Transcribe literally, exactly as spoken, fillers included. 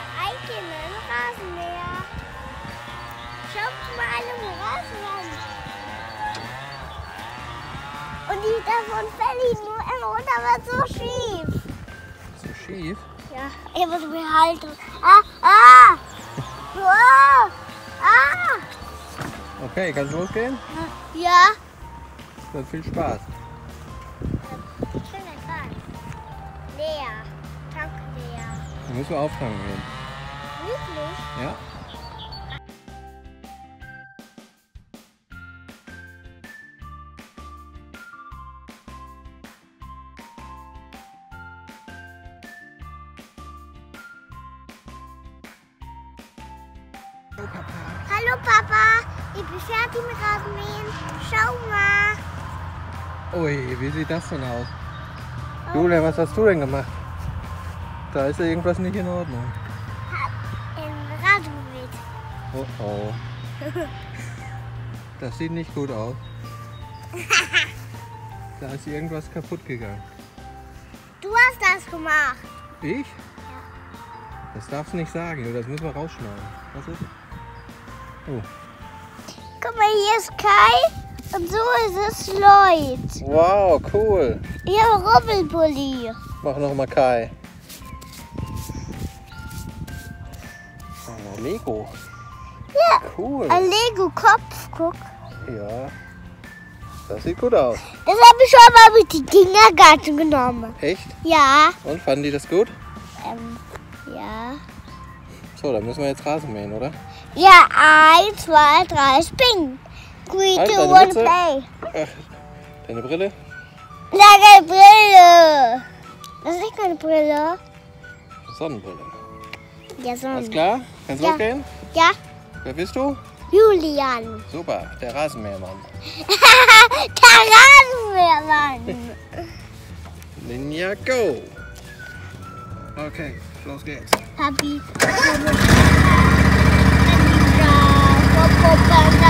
eigenen Rasenmäher. Schaut mal im Rasenmähen. Und die davon fällt nur immer runter, aber so schief. So schief? Ja, ich muss mich halten. Ah, ah! Wow! Ah! Okay, kannst du losgehen? Ja. Dann viel Spaß. Schöner Tag. Leer. Tank leer. Dann müssen wir auftanken gehen. Wirklich? Ja. Hallo Papa. Hallo Papa, ich bin fertig mit Rasenmähen. Schau mal. Ui, wie sieht das denn aus? Julian, was hast du denn gemacht? Da ist ja irgendwas nicht in Ordnung. Hab in Rasen gemäht. Oh oh. Das sieht nicht gut aus. Da ist irgendwas kaputt gegangen. Du hast das gemacht. Ich? Ja. Das darfst du nicht sagen, oder das müssen wir rausschneiden. Was ist? Oh. Guck mal, hier ist Kai und so ist es Lloyd. Wow, cool. Ich habe Rubbelpulli. Mach noch mal Kai. Oh, Lego. Ja, Cool. ein Lego-Kopf, guck. Ja. Das sieht gut aus. Das habe ich schon mal mit dem Kindergarten genommen. Echt? Ja. Und fanden die das gut? Ähm, ja. So, dann müssen wir jetzt Rasen mähen, oder? Ja, eins, zwei, drei, spring. Three, Halt, two, deine one, Mütze. play. Ach, deine Brille? Lange Brille. Das ist nicht meine Brille. Sonnenbrille. Ja, so. Alles klar? Kannst du Ja. losgehen? Ja, Wer bist du? Julian. Super, der Rasenmähermann. Der Rasenmähermann. Ninjago. Okay, los geht's. Papi.